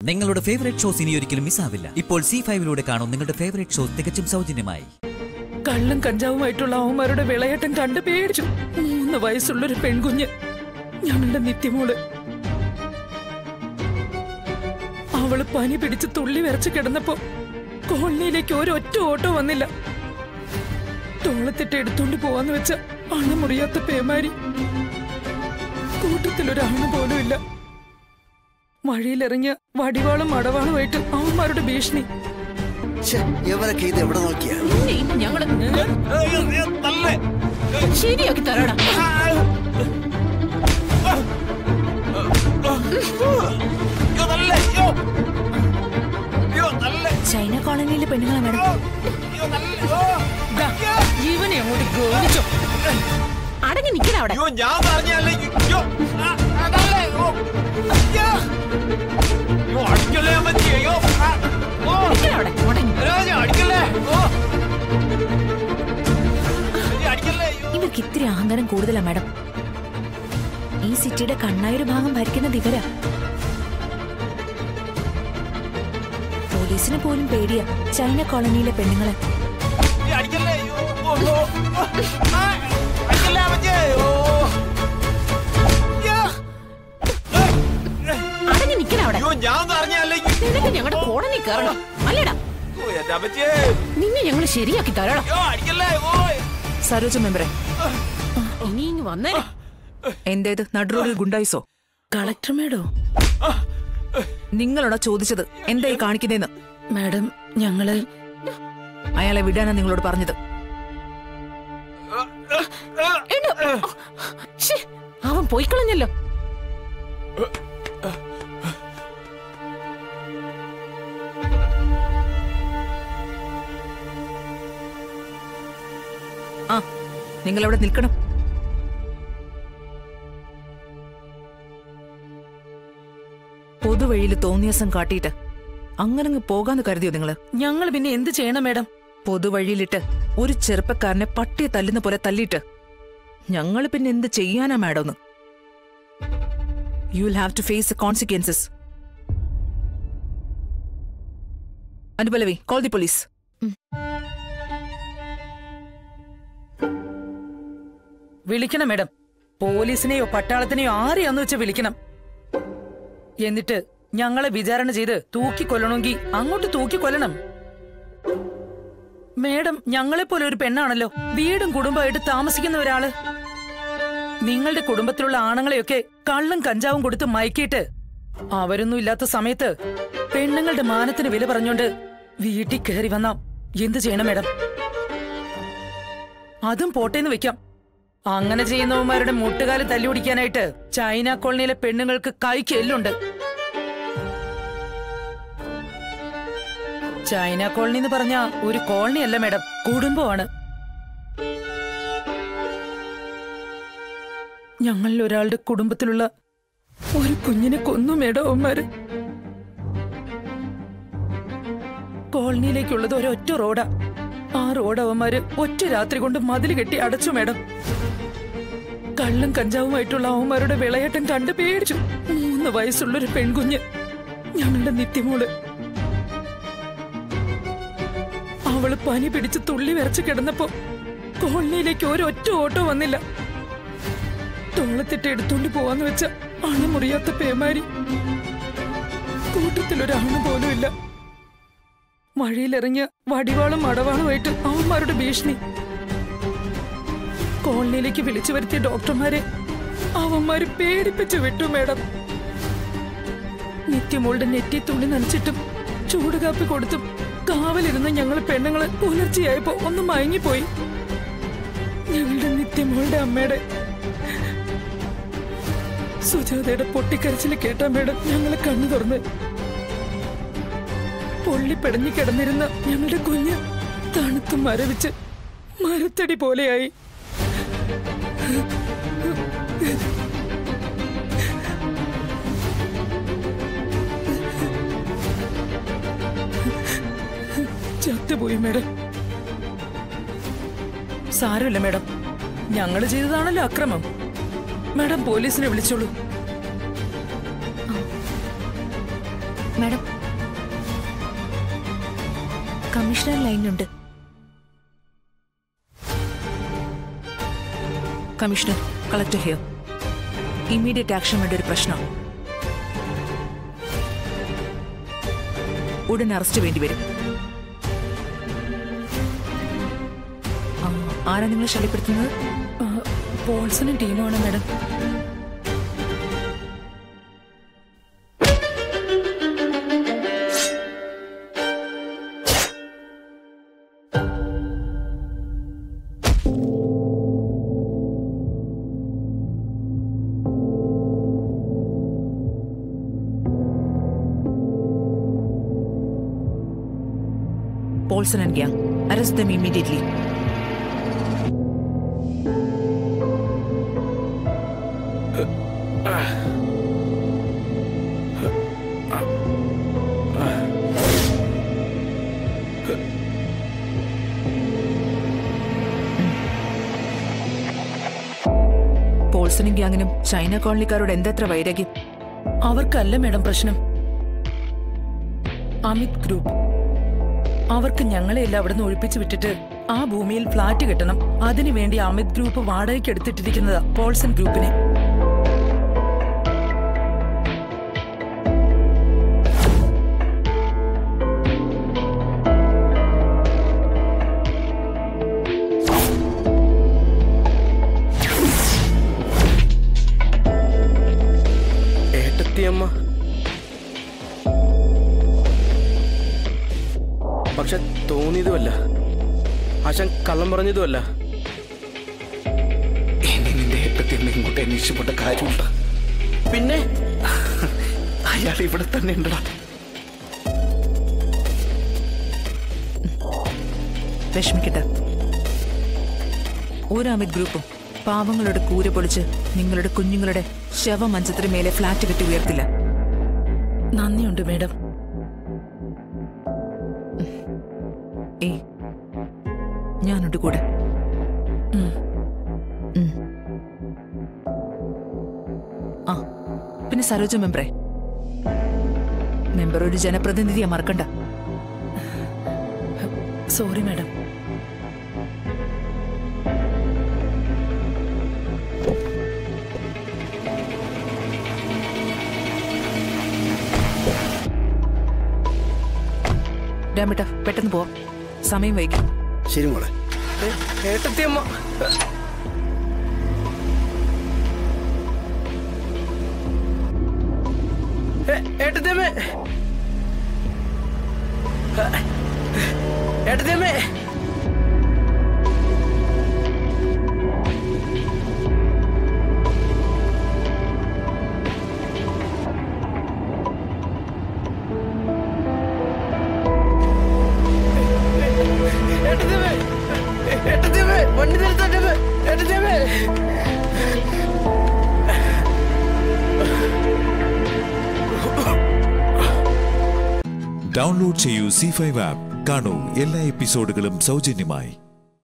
നിങ്ങളുടെ favourite shows ഇനി ഒരിക്കലും മിസ്സാവില്ല. ഇപ്പോൾ C5 കാണും നിങ്ങളുടെ ഫേവറേറ്റ് ഷോസ് തികച്ചും സൗജന്യമായി. കള്ളും കഞ്ചാവുമായിട്ടുള്ള അവന്മാരുടെ വിളയാട്ടം കണ്ടു പേടിച്ചു. 3 വയസ്സുള്ളൊരു പെൺകുഞ്ഞ്, ഞങ്ങളുടെ നിത്യമോള്. അവള് പനി പിടിച്ച് തുള്ളി വിറച്ച് കിടന്നപ്പോ കോളനിയിലേക്ക് ഒരൊറ്റ ഓട്ടോ വന്നില്ല. തോളത്തിട്ട് എടുത്തോണ്ട് പോവാന്ന് വെച്ച അണമുറിയാത്ത പേമാരി. കൂട്ടത്തിലൊരാണ് പോലും ഇല്ല. വഴിയിലിറങ്ങിയ വടിവാളും മടവാളുമായിട്ട് അവന്മാരുടെ ഭീഷണി. ഇവരൊക്കെ ഇത് എവിടെ നോക്കിയാ ശരിയാക്കി തരാടാ. ചൈന കോളനിയിലെ പെണ്ണുങ്ങളാ മേഡം. ഇവനെ അങ്ങോട്ട് ഗോവിച്ചോ. അടങ്ങി നിൽക്കണ അവിടെ. ഇവർക്ക് ഇത്തിരി അഹങ്കാരം കൂടുതലാ മാഡം. ഈ സിറ്റിയുടെ കണ്ണായൊരു ഭാഗം ഭരിക്കുന്നത് ഇവരാ. പോലീസിന് പോലും പേടിയാ ചൈന കോളനിയിലെ പെണ്ണുങ്ങളെ. അടങ്ങി നിൽക്കണ അവിടെ. നിനക്ക് ഞങ്ങളുടെ കോളനി കയറണം അല്ലേടാ? നിന്നെ ഞങ്ങൾ ശരിയാക്കി തരണം. സരോജ മെമ്പറെ, ഇനി ഇങ്ങ് വന്നേ. എന്തേത് നടുറോഡിൽ ഗുണ്ടായിസോ? കളക്ടർ മേഡോ? നിങ്ങളോടാ ചോദിച്ചത് എന്തായി കാണിക്കുന്നേന്ന്? മാഡം, ഞങ്ങള് അയാളെ വിടാനാ നിങ്ങളോട് പറഞ്ഞത്. അവൻ പോയിക്കളഞ്ഞല്ലോ. ആ, നിങ്ങളവിടെ നിൽക്കണം. പൊതുവഴിയിൽ തോന്നിയസം കാട്ടിയിട്ട് അങ്ങനങ്ങ് പോകാന്ന് കരുതിയോ നിങ്ങള്? ഞങ്ങൾ പിന്നെ എന്ത് ചെയ്യണം മാഡം? പൊതുവഴിയിലിട്ട് ഒരു ചെറുപ്പക്കാരനെ പട്ടിയെ തല്ലുന്ന പോലെ തല്ലിയിട്ട് ഞങ്ങള് പിന്നെ എന്ത് ചെയ്യാനാ madam? You will have to face the consequences. Anupallavi, call the police. വിളിക്കണം മാഡം. പോലീസിനെയോ പട്ടാളത്തിനെയോ ആരെയാന്ന് വെച്ചാ വിളിക്കണം. എന്നിട്ട് ഞങ്ങളെ വിചാരണ ചെയ്ത് തൂക്കിക്കൊല്ലണമെങ്കിൽ അങ്ങോട്ട് തൂക്കിക്കൊല്ലണം. മേഡം ഞങ്ങളെപ്പോലെ ഒരു പെണ്ണാണല്ലോ, വീടും കുടുംബമായിട്ട് താമസിക്കുന്ന ഒരാള്. നിങ്ങളുടെ കുടുംബത്തിലുള്ള ആണുങ്ങളെയൊക്കെ കള്ളും കഞ്ചാവും കൊടുത്ത് മയക്കിയിട്ട് അവരൊന്നും ഇല്ലാത്ത സമയത്ത് പെണ്ണുങ്ങളുടെ മാനത്തിന് വില പറഞ്ഞോണ്ട് വീട്ടിൽ കയറി വന്നാ എന്ത് ചെയ്യണം മേഡം? അതും പോട്ടേന്ന് വെക്കാം. അങ്ങനെ ചെയ്യുന്നവന്മാരുടെ മുട്ടുകാല് തല്ലുപിടിക്കാനായിട്ട് ചൈന കോളനിയിലെ പെണ്ണുങ്ങൾക്ക് കൈക്ക് എല്ലുണ്ട്. ചൈന കോളനി എന്ന് പറഞ്ഞ ഒരു കോളനി അല്ല മേഡം, കുടുംബമാണ്. ഞങ്ങളിൽ ഒരാളുടെ കുടുംബത്തിലുള്ള ഒരു കുഞ്ഞിനെ കൊന്നു മേഡം അവന്മാര്. കോളനിയിലേക്കുള്ളത് ഒരൊറ്റ റോഡാ. ആ റോഡ് അവന്മാര് ഒറ്റ രാത്രി കൊണ്ട് മതില് കെട്ടി അടച്ചു മേഡം. കള്ളും കഞ്ചാവുമായിട്ടുള്ള അവന്മാരുടെ വിളയാട്ടം കണ്ടു പേടിച്ചു. 3 വയസ്സുള്ളൊരു പെൺകുഞ്ഞ്, ഞങ്ങളുടെ നിത്യമോള്. അവള് പനി പിടിച്ച് തുള്ളി വിറച്ച് കിടന്നപ്പോ കോളനിയിലേക്ക് ഒരൊറ്റ ഓട്ടോ വന്നില്ല. തോളത്തിട്ട് എടുത്തോണ്ട് പോവാന്ന് വെച്ച അണമുറിയാത്ത പേമാരി. കൂട്ടത്തിലൊരാണ് പോലും ഇല്ല. വഴിയിലിറങ്ങിയ വടിവാളും മടവാളുമായിട്ട് അവന്മാരുടെ ഭീഷണി. കോളനിയിലേക്ക് വിളിച്ചു വരുത്തിയ ഡോക്ടർമാരെ അവന്മാര് പേടിപ്പിച്ചു വിട്ടു മേഡം. നിത്യമോളുടെ നെറ്റി തുണി നനച്ചിട്ടും ചൂടുകാപ്പി കൊടുത്തും കാവലിരുന്ന് ഞങ്ങൾ പെണ്ണുങ്ങള് പുലർച്ചയായപ്പോ ഒന്ന് മയങ്ങിപ്പോയി. ഞങ്ങളുടെ നിത്യമോളുടെ അമ്മയുടെ സുജാതയുടെ പൊട്ടിക്കരച്ചില് കേട്ടാ മേഡം ഞങ്ങളെ കണ്ണു തുറന്ന്. പൊള്ളിപ്പെടഞ്ഞു കിടന്നിരുന്ന ഞങ്ങളുടെ കുഞ്ഞ് തണുത്ത് മരവിച്ച് മരത്തടി പോലെയായി. ചത്തുപോയി മേഡം. സാരമില്ല മേഡം, ഞങ്ങള് ചെയ്തതാണല്ലോ അക്രമം. മേഡം പോലീസിനെ വിളിച്ചോളൂ. മാഡം, കമ്മീഷണർ ലൈനിലുണ്ട്. Commissioner, collector here. Immediate action വേണ്ട ഒരു പ്രശ്നം. ഉടൻ അറസ്റ്റ് വേണ്ടിവരും. ആരാ നിങ്ങളെ ശല്യപ്പെടുത്തുന്നത്? പോൾസണും ടീമാണ് madam. Paulson and gang, arrest them immediately. പോൾസണും ഗ്യാങ്ങിനും ചൈന കോളനിക്കാരോട് എന്തെത്ര വൈരാഗ്യം. അവർക്കല്ല മേഡം പ്രശ്നം, അമിത് ഗ്രൂപ്പ്. അവർക്ക് ഞങ്ങളെല്ലാം അവിടെ നിന്ന് ഒഴിപ്പിച്ചു വിട്ടിട്ട് ആ ഭൂമിയിൽ ഫ്ളാറ്റ് കെട്ടണം. അതിനുവേണ്ടി അമിത് ഗ്രൂപ്പ് വാടകയ്ക്ക് എടുത്തിട്ടിരിക്കുന്നതാ പോൾസൺ ഗ്രൂപ്പിനെ. പക്ഷെ തോന്നിയതുമല്ല, ആശാൻ കള്ളം പറഞ്ഞതുമല്ല. ഇനി നിന്റെ ഏട്ടത്തിയമ്മ ഇങ്ങോട്ട് അന്വേഷിച്ചപ്പെട്ട കാര്യമുണ്ട്. പിന്നെ അയാൾ ഇവിടെ തന്നെ ഉണ്ടടാ. വിഷമിക്കട്ടെ. ഒരു അമിത് ഗ്രൂപ്പും പാവങ്ങളുടെ കൂര പൊളിച്ച് നിങ്ങളുടെ കുഞ്ഞുങ്ങളുടെ ശവമഞ്ചത്തിന് മേലെ ഫ്ലാറ്റ് കെട്ടി ഉയർത്തില്ല. നന്ദിയുണ്ട് മേഡം. ഞാനുണ്ട് കൂടെ. ആ പിന്നെ സരോജ മെമ്പറെ, മെമ്പർ ഒരു ജനപ്രതിനിധിയെ മറക്കണ്ട. Sorry madam. ഡാമിട്ട പെട്ടെന്ന് പോവാം, സമയം വൈകും. ശരി മോളെ. ഏട്ടത്തിയമ്മ ഏട്ടത്തിയമ്മേ ഏട്ടത്തിയമ്മേ വണ്ടി നിർത്താൻ. ഡൗൺലോഡ് ചെയ്യൂ C5 ആപ്പ്. കാണൂ എല്ലാ എപ്പിസോഡുകളും സൗജന്യമായി.